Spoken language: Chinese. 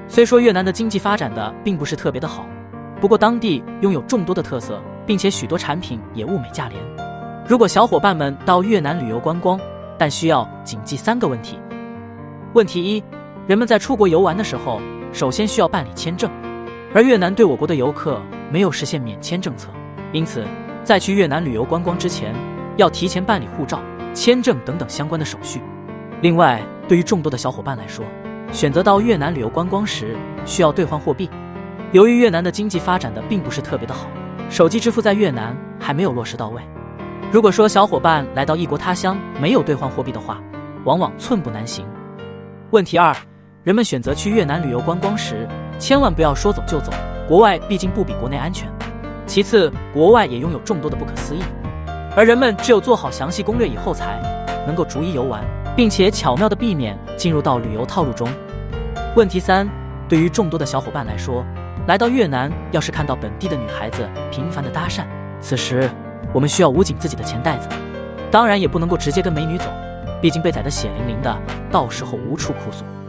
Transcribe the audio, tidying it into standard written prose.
虽说越南的经济发展的并不是特别的好，不过当地拥有众多的特色，并且许多产品也物美价廉。如果小伙伴们到越南旅游观光，但需要谨记3个问题。问题1，人们在出国游玩的时候，首先需要办理签证，而越南对我国的游客没有实现免签政策，因此在去越南旅游观光之前，要提前办理护照、签证等等相关的手续。另外，对于众多的小伙伴来说，选择到越南旅游观光时需要兑换货币。由于越南的经济发展的并不是特别的好，手机支付在越南还没有落实到位。如果说小伙伴来到异国他乡没有兑换货币的话，往往寸步难行。问题2，人们选择去越南旅游观光时，千万不要说走就走，国外毕竟不比国内安全。其次，国外也拥有众多的不可思议，而人们只有做好详细攻略以后才能够逐一游玩，并且巧妙地避免进入到旅游套路中。问题3，对于众多的小伙伴来说，来到越南要是看到本地的女孩子频繁的搭讪，此时我们需要捂紧自己的钱袋子，当然也不能够直接跟美女走，毕竟被宰得血淋淋的，到时候无处哭诉。